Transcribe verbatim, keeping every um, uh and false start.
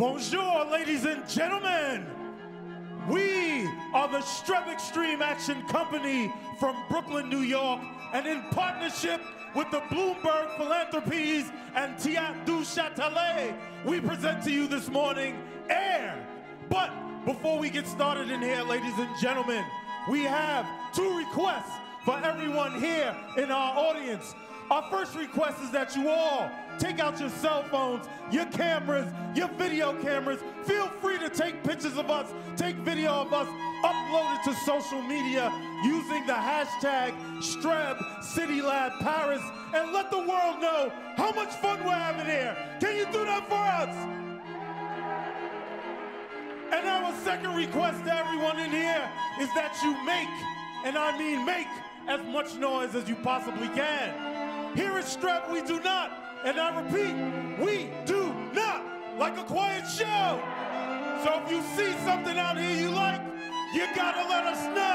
Bonjour, ladies and gentlemen. We are the Streb Extreme Action Company from Brooklyn, New York, and in partnership with the Bloomberg Philanthropies and Théâtre du Châtelet, we present to you this morning Air. But before we get started in here, ladies and gentlemen, we have two requests for everyone here in our audience. Our first request is that you all take out your cell phones, your cameras, your video cameras. Feel free to take pictures of us, take video of us, upload it to social media using the hashtag Streb CityLab Paris, and let the world know how much fun we're having here. Can you do that for us? And our second request to everyone in here is that you make, and I mean make, as much noise as you possibly can. Here at Streb, we do not, and I repeat, we do not like a quiet show. So if you see something out here you like, you gotta let us know.